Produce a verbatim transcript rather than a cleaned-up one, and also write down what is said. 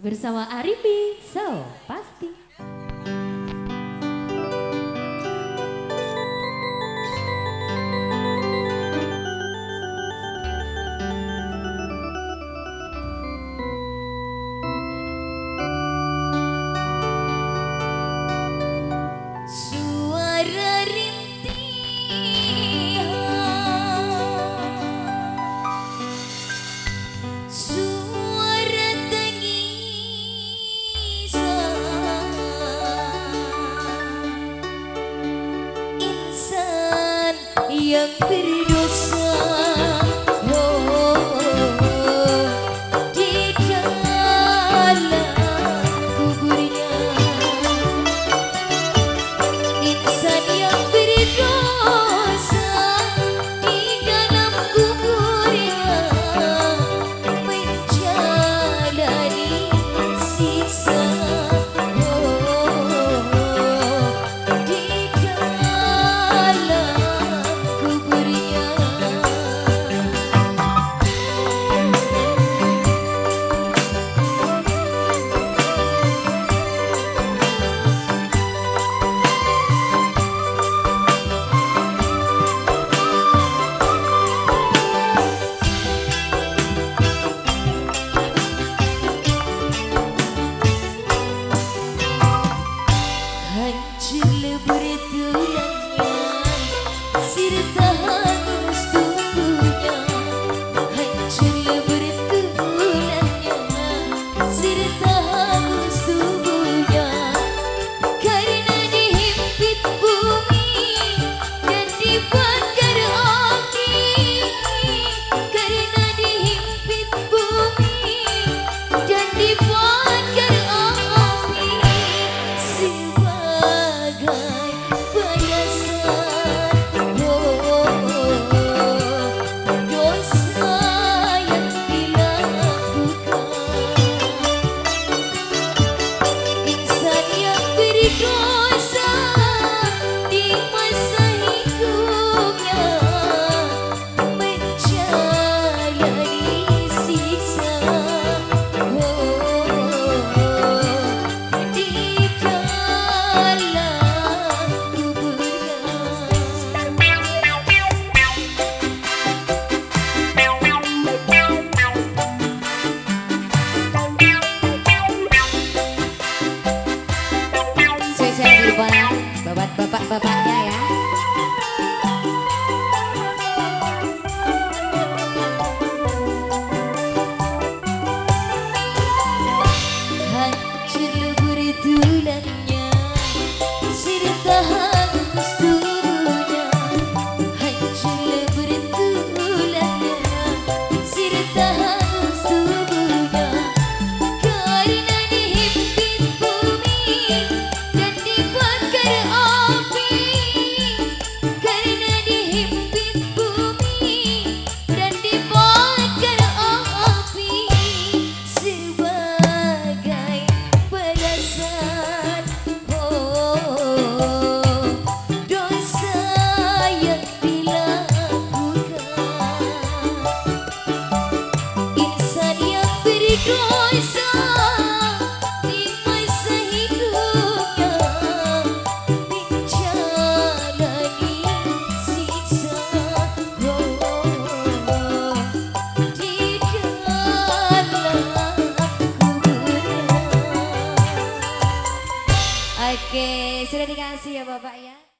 bersama Arifi, so pasti. Suara rintihan, suara tangisan insan yang berdosa. Bapak-bapaknya ya. Hancur bertulannya, serta hangus tubuhnya. Hancur bertulannya, serta hangus tubuhnya. Karena dihimpit bumi dan dibakar api. Karena dihimpit bumi dan dibakar api. Sebagai balasan, oh, dosa yang dilakukan. Insan yang berdosa di masa hidupnya menjalani siksa, oh, di dalam kuburan. Oke, sudah dikasih ya Bapak ya.